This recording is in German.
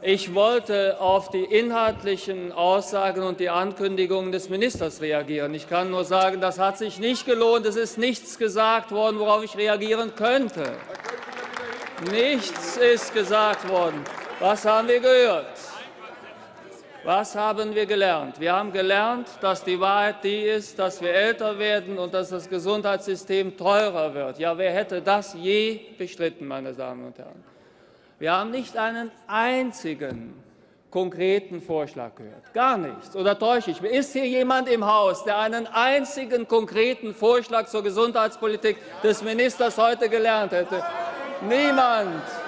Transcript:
Ich wollte auf die inhaltlichen Aussagen und die Ankündigungen des Ministers reagieren. Ich kann nur sagen, das hat sich nicht gelohnt. Es ist nichts gesagt worden, worauf ich reagieren könnte. Nichts ist gesagt worden. Was haben wir gehört? Was haben wir gelernt? Wir haben gelernt, dass die Wahrheit die ist, dass wir älter werden und dass das Gesundheitssystem teurer wird. Ja, wer hätte das je bestritten, meine Damen und Herren? Wir haben nicht einen einzigen konkreten Vorschlag gehört. Gar nichts. Oder täusche ich mich? Ist hier jemand im Haus, der einen einzigen konkreten Vorschlag zur Gesundheitspolitik des Ministers heute gelernt hätte? Niemand.